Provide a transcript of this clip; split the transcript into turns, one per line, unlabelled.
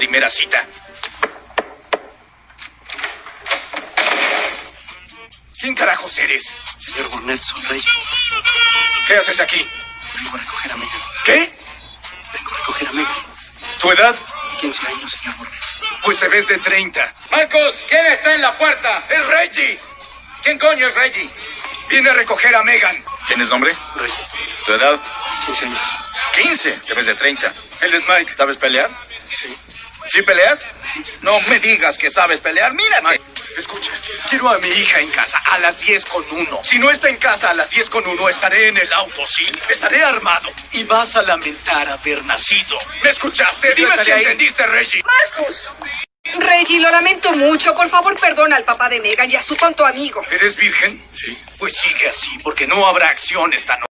primera cita. ¿Quién carajos eres?
Señor Burnett, soy Reggie.
¿Qué haces aquí?
Vengo a recoger a Megan.
¿Qué?
Vengo a recoger a Megan.
¿Tu edad?
15 años, señor Burnett.
Pues te ves de 30.
Marcos, ¿quién está en la puerta?
¡Es Reggie!
¿Quién coño es Reggie?
Viene a recoger a Megan.
¿Tienes nombre?
Reggie,
¿Tu edad?
15 años.
15. Te ves de 30.
Él es Mike.
¿Sabes pelear?
Sí.
¿Sí peleas? No me digas que sabes pelear. Mírate.
Mike, escucha. Quiero a mi hija en casa a las 10:01. Si no está en casa a las 10:01, estaré en el auto, ¿sí? Estaré armado. Y vas a lamentar haber nacido. ¿Me escuchaste? Dime si entendiste, Reggie.
¡Marcus! Reggie, lo lamento mucho. Por favor, perdona al papá de Megan y a su tonto amigo.
¿Eres virgen?
Sí.
Pues sigue así, porque no habrá acción esta noche.